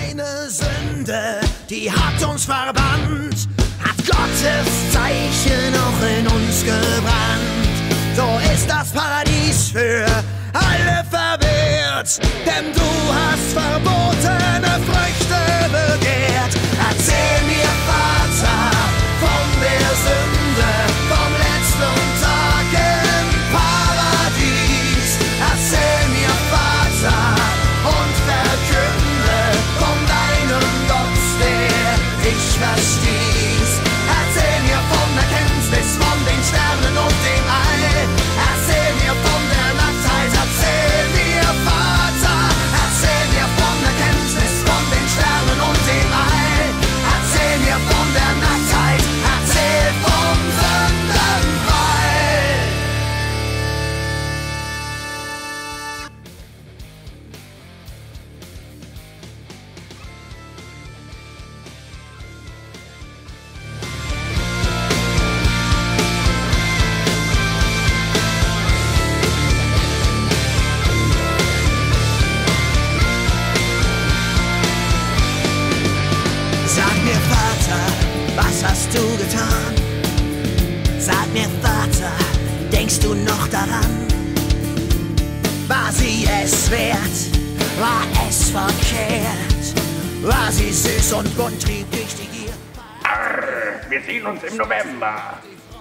Eine Sünde, die hat uns verbannt, hat Gottes Zeichen auch in uns gebrannt. So ist das Paradies für alle verwehrt, denn du hast verbotene Früchte begehrt. Erzähl mir, Vater, von der Sünde, vom letzten Tag im Paradies. Erzähl mir, Vater, und verkünde von deinem Gott, der dich verstieß. Erzähl mir von der Kenntnis, von den Sternen und dem All. Erzähl mir von der Nacktheit, erzähl mir, Vater. Erzähl mir von der Kenntnis, von den Sternen und dem All. Erzähl mir von der Nacktheit, erzähl vom Sündenfall. Sag mir, Vater, was hast du getan? Sag mir, Vater, denkst du noch daran? War sie es wert? War es verkehrt? War sie süß und bunt, trieb dich die Gier? Arr, wir sehen uns im November.